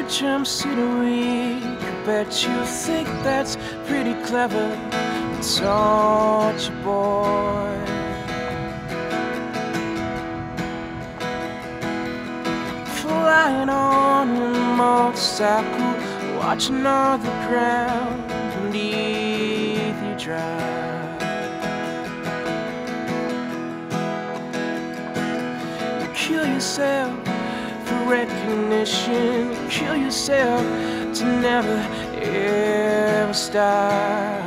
picture scenery. Bet you think that's pretty clever, don't you, boy? Flying on your motorcycle, watching all the ground beneath you drive. You kill yourself for recognition, you kill yourself to never ever stop.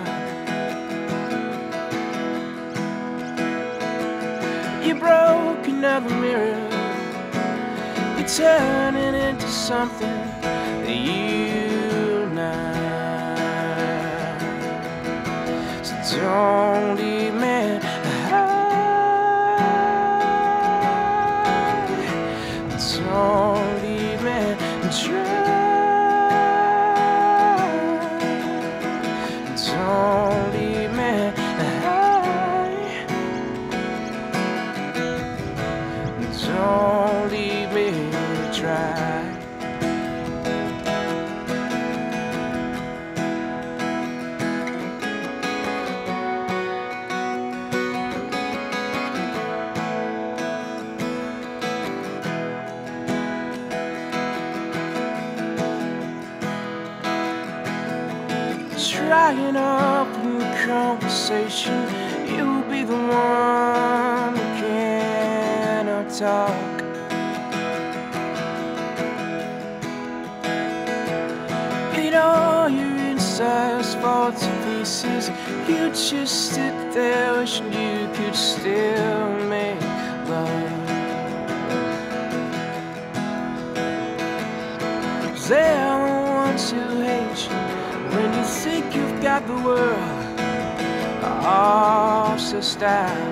You broke another mirror, you're turning into something that you're not. So don't leave me high, don't leave me dry, don't leave me high, don't leave me dry. Trying up in conversation, you'll be the one who cannot talk. Eat all your insides fall to pieces. You just sit there wishing you could still make love. They're the ones who hate you when you think you've got the world all sussed out.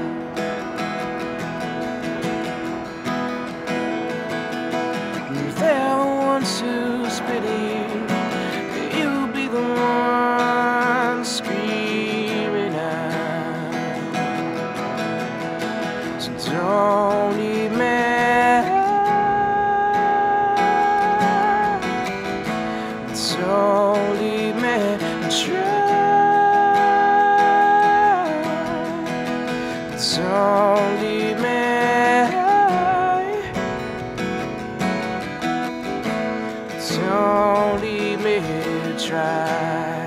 They're the ones who spit you, you'll be the one screaming out. So don't leave me, don't leave me dry, don't leave me high, don't leave me dry.